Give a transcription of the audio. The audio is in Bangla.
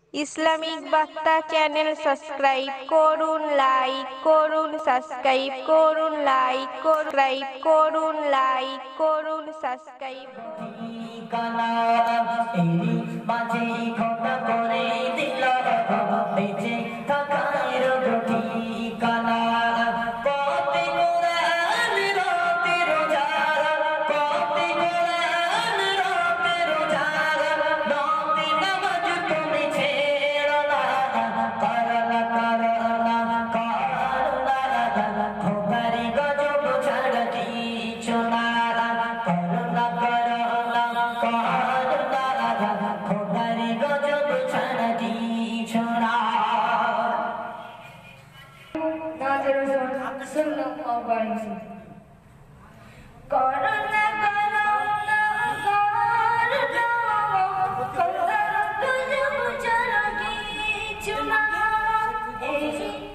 ইসলামিক বার্তা চ্যানেল সাবস্ক্রাইব করুন, লাইক করুন, সাবস্ক্রাইব করুন, লাইক করুন, লাইক করুন, সাবস্ক্রাইব কানা এরি মাঝে খোটা করে দিল বেঁচে থাকার রুটি কানা পথে কোরআন রাতে রোজা পথে কোরআন রাতে রোজা নতে নামাজ তুমি ছেড়ো না করলা করলা করলা খোদারি গজব ছাড়া কিছু না করলা করলা করলা খোদারি গজব ছাড়া কিছু না করোনা করোনা কিছু না